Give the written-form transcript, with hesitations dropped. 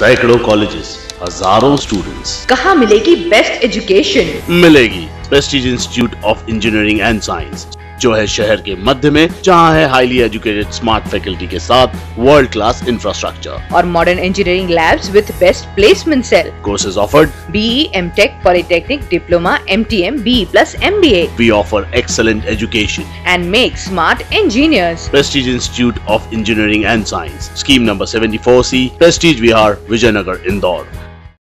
सैकड़ों कॉलेजेस, हजारों स्टूडेंट्स। कहाँ मिलेगी बेस्ट एजुकेशन? मिलेगी Prestige Institute of Engineering and Science, जो है शहर के मध्य में, जहां है हाईली एजुकेटेड स्मार्ट फैकल्टी के साथ वर्ल्ड क्लास इंफ्रास्ट्रक्चर और modern engineering labs with best placement cell. Courses offered BE, MTech, Polytechnic, Diploma, MTM, BE plus MBA. We offer excellent education And make smart engineers. Prestige Institute of Engineering and Science, scheme number 74C, Prestige Vihar, Vijayanagar, Indore.